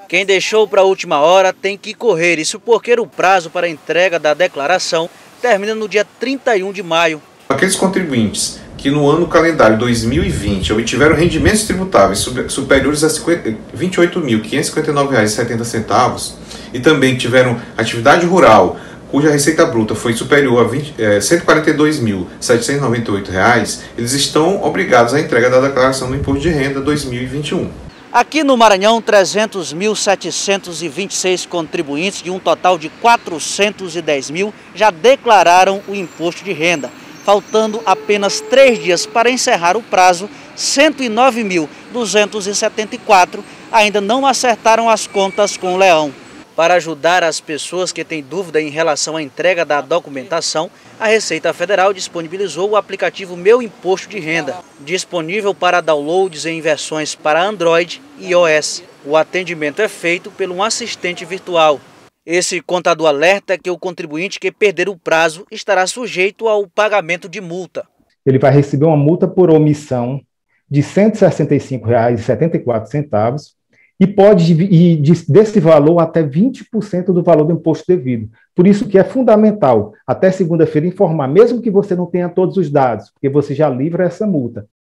Quem deixou para a última hora tem que correr, isso porque o prazo para a entrega da declaração termina no dia 31 de maio. Aqueles contribuintes que no ano calendário 2020 obtiveram rendimentos tributáveis superiores a R$ 28.559,70 e também tiveram atividade rural cuja receita bruta foi superior a R$ 142.798, eles estão obrigados à entrega da declaração do Imposto de Renda 2021. Aqui no Maranhão, 300.726 contribuintes de um total de 410 mil já declararam o imposto de renda. Faltando apenas 3 dias para encerrar o prazo, 109.274 ainda não acertaram as contas com o Leão. Para ajudar as pessoas que têm dúvida em relação à entrega da documentação, a Receita Federal disponibilizou o aplicativo Meu Imposto de Renda, disponível para downloads em versões para Android e iOS. O atendimento é feito por um assistente virtual. Esse contador alerta que o contribuinte que perder o prazo estará sujeito ao pagamento de multa. Ele vai receber uma multa por omissão de R$ 165,74 e pode ir desse valor até 20% do valor do imposto devido. Por isso que é fundamental, até segunda-feira, informar, mesmo que você não tenha todos os dados, porque você já livra essa multa.